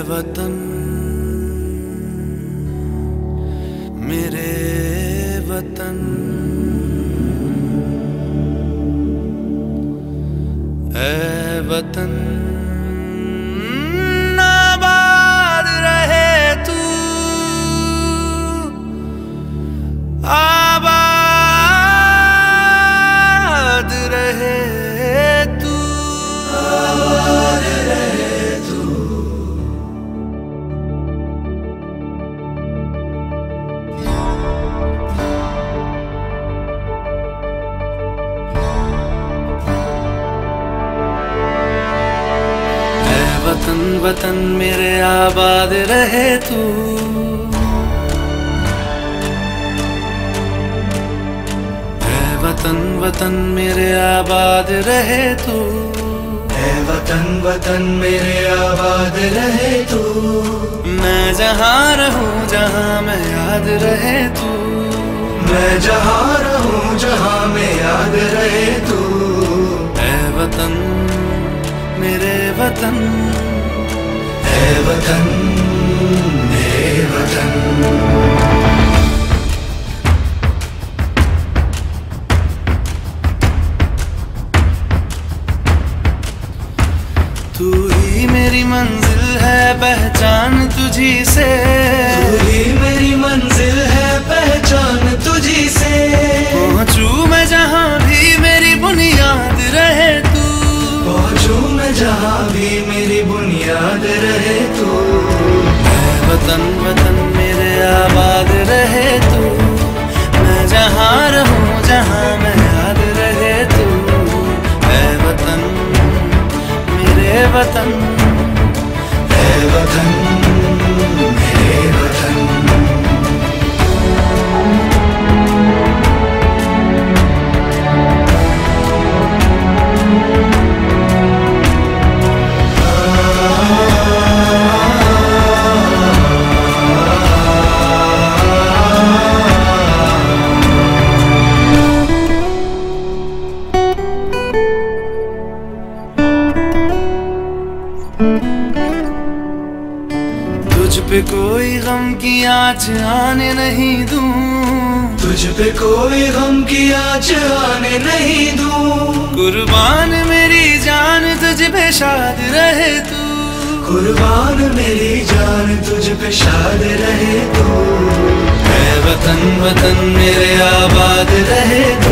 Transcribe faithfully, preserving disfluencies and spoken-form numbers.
वतन मेरे वतन, ऐ वतन आबाद रहे तू, आबाद रहे तू, आबाद रहे तू। वतन वतन मेरे आबाद रहे तू, ऐ वतन वतन मेरे आबाद रहे तू, ऐ वतन वतन मेरे आबाद रहे तू। मैं जहाँ रहूं जहाँ मैं याद रहे तू, मैं जहाँ रहूं जहाँ मैं याद रहे तू। ऐ वतन मेरे वतन, ऐ वतन मेरे वतन। तू ही मेरी मंजिल है पहचान तुझी से, तू ही मेरी मंजिल है पहचान तुझी से। पहुँचू मैं जहाँ भी मेरी बुनियाद रहे तू, पहुँचू मैं जहाँ भी मेरी बुनियाद रहे तू। ऐ वतन वतन मेरे आबाद रहे तू, मैं जहाँ रहूं जहाँ मैं याद रहे तू। ऐ वतन मेरे वतन, ऐ वतन मेरे वतन। तुझ पे कोई गम की आँच आने नहीं दूं, तुझ पे कोई गम की आँच आने नहीं दूं। कुर्बान मेरी जान तुझ पे शाद रहे तू, कुर्बान मेरी जान तुझ पे शाद रहे तू। ऐ वतन वतन मेरे आबाद रहे तू,